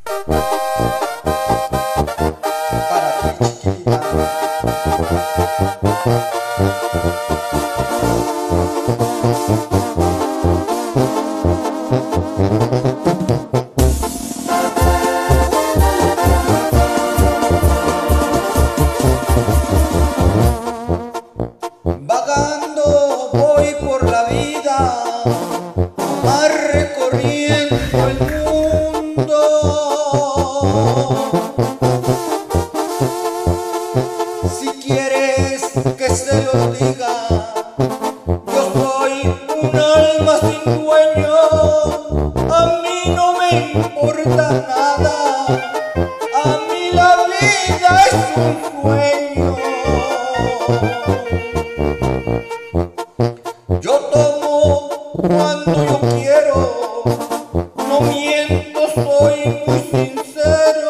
Para ti, chiquita. Vagando voy por la vida, nomás recorriendo el mundo. Si quieres que se lo diga, yo soy un alma sin dueño. A mí no me importa nada, a mí la vida es un sueño. Yo tomo cuando yo quiero, no miento, soy muy sincero.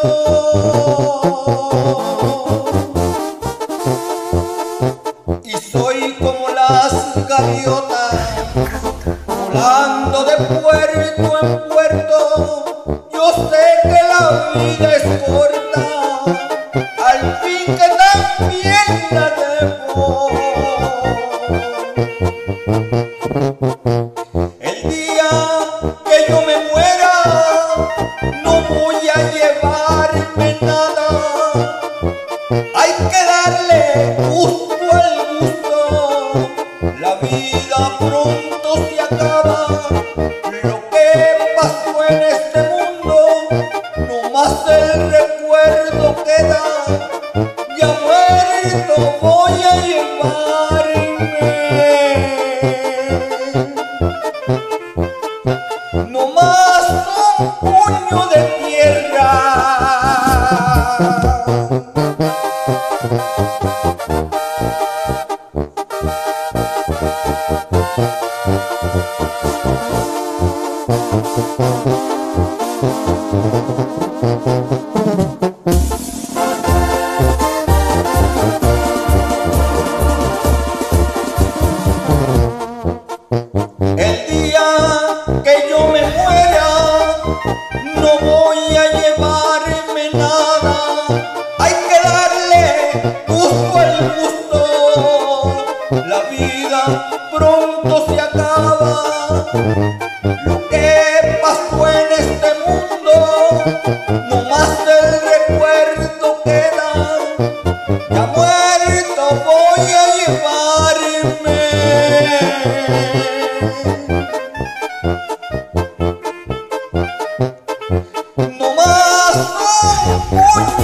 Y soy como las gaviotas, volando de puerto en puerto. Yo sé que la vida es corta, al fin que también la debo. El día que yo me muera, no voy a llevarme nada. Hay que darle gusto al gusto, la vida pronto se acaba. Lo que pasó en este mundo, nomás el recuerdo queda. Ya muerto voy a llevarme nomás un puño de tierra. El día que yo me muera, no voy a llevarme nada. Hay que darle gusto al gusto, la vida pronto se acaba. Lo que pasó en este mundo, nomás el recuerdo queda. Ya muerto voy a llevarme nomás un